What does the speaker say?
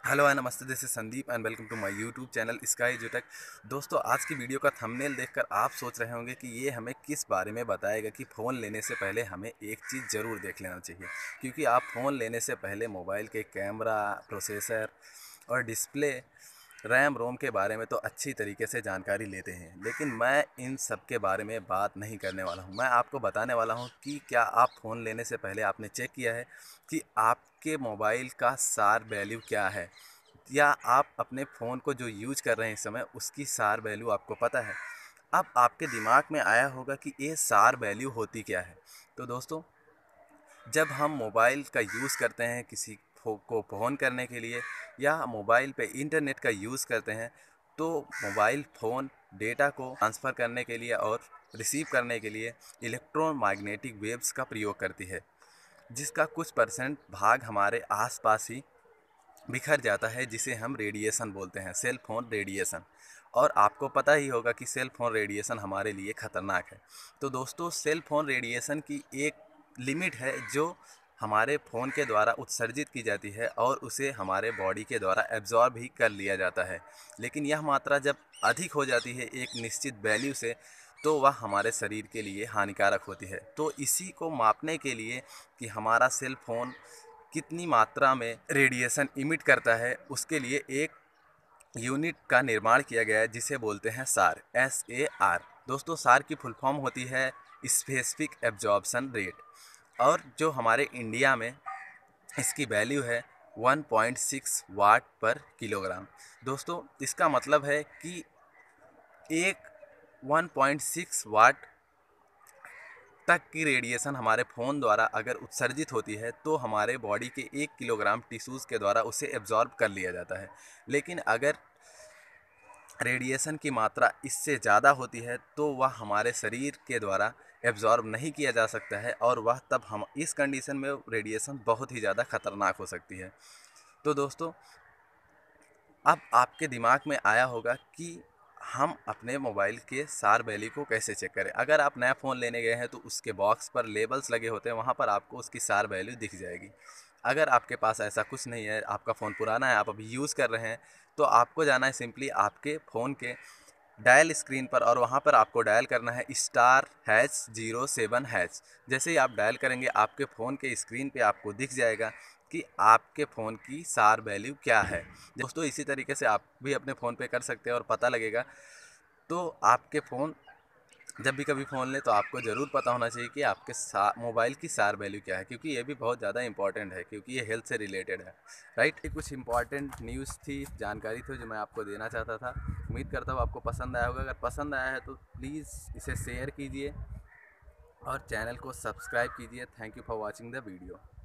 Hello and नमस्ते, this is Sandeep and welcome to my YouTube channel Sky एजुटेक। दोस्तों, आज की वीडियो का थंबनेल देखकर आप सोच रहे होंगे कि ये हमें किस बारे में बताएगा कि फ़ोन लेने से पहले हमें एक चीज़ ज़रूर देख लेना चाहिए। क्योंकि आप फ़ोन लेने से पहले मोबाइल के कैमरा, प्रोसेसर और डिस्प्ले, रैम रोम के बारे में तो अच्छी तरीके से जानकारी लेते हैं, लेकिन मैं इन सब के बारे में बात नहीं करने वाला हूं। मैं आपको बताने वाला हूं कि क्या आप फ़ोन लेने से पहले आपने चेक किया है कि आपके मोबाइल का सार वैल्यू क्या है, या आप अपने फ़ोन को जो यूज कर रहे हैं इस समय उसकी सार वैल्यू आपको पता है। अब आपके दिमाग में आया होगा कि ये सार वैल्यू होती क्या है। तो दोस्तों, जब हम मोबाइल का यूज़ करते हैं किसी को फ़ोन करने के लिए या मोबाइल पे इंटरनेट का यूज़ करते हैं, तो मोबाइल फ़ोन डेटा को ट्रांसफ़र करने के लिए और रिसीव करने के लिए इलेक्ट्रोमैग्नेटिक वेव्स का प्रयोग करती है, जिसका कुछ परसेंट भाग हमारे आसपास ही बिखर जाता है, जिसे हम रेडिएशन बोलते हैं, सेल फोन रेडिएशन। और आपको पता ही होगा कि सेल फोन रेडिएशन हमारे लिए ख़तरनाक है। तो दोस्तों, सेल फोन रेडिएशन की एक लिमिट है जो हमारे फ़ोन के द्वारा उत्सर्जित की जाती है और उसे हमारे बॉडी के द्वारा एब्जॉर्ब भी कर लिया जाता है। लेकिन यह मात्रा जब अधिक हो जाती है एक निश्चित वैल्यू से, तो वह हमारे शरीर के लिए हानिकारक होती है। तो इसी को मापने के लिए कि हमारा सेल फ़ोन कितनी मात्रा में रेडिएशन इमिट करता है, उसके लिए एक यूनिट का निर्माण किया गया है, जिसे बोलते हैं सार, SAR। दोस्तों, सार की फुल फॉर्म होती है स्पेसिफिक एब्जॉर्प्शन रेट, और जो हमारे इंडिया में इसकी वैल्यू है 1.6 वाट पर किलोग्राम। दोस्तों, इसका मतलब है कि एक 1.6 वाट तक की रेडिएशन हमारे फ़ोन द्वारा अगर उत्सर्जित होती है, तो हमारे बॉडी के 1 किलोग्राम टिश्यूज़ के द्वारा उसे एब्जॉर्ब कर लिया जाता है। लेकिन अगर रेडिएशन की मात्रा इससे ज़्यादा होती है, तो वह हमारे शरीर के द्वारा एब्जॉर्ब नहीं किया जा सकता है, और वह तब हम इस कंडीशन में रेडिएशन बहुत ही ज़्यादा खतरनाक हो सकती है। तो दोस्तों, अब आपके दिमाग में आया होगा कि हम अपने मोबाइल के सार वैल्यू को कैसे चेक करें। अगर आप नया फ़ोन लेने गए हैं तो उसके बॉक्स पर लेबल्स लगे होते हैं, वहाँ पर आपको उसकी सार वैल्यू दिख जाएगी। अगर आपके पास ऐसा कुछ नहीं है, आपका फ़ोन पुराना है, आप अभी यूज़ कर रहे हैं, तो आपको जाना है सिंपली आपके फ़ोन के डायल स्क्रीन पर, और वहाँ पर आपको डायल करना है *#07#। जैसे ही आप डायल करेंगे, आपके फ़ोन के स्क्रीन पे आपको दिख जाएगा कि आपके फ़ोन की सार वैल्यू क्या है। दोस्तों, इसी तरीके से आप भी अपने फ़ोन पे कर सकते हैं और पता लगेगा। तो आपके फ़ोन जब भी कभी फ़ोन लें, तो आपको ज़रूर पता होना चाहिए कि आपके मोबाइल की सार वैल्यू क्या है, क्योंकि ये भी बहुत ज़्यादा इंपॉर्टेंट है, क्योंकि ये हेल्थ से रिलेटेड है। राइट, ये कुछ इंपॉर्टेंट न्यूज़ थी, जानकारी थी जो मैं आपको देना चाहता था। उम्मीद करता हूँ आपको पसंद आया होगा। अगर पसंद आया है तो प्लीज़ इसे शेयर कीजिए और चैनल को सब्सक्राइब कीजिए। Thank you for watching the video.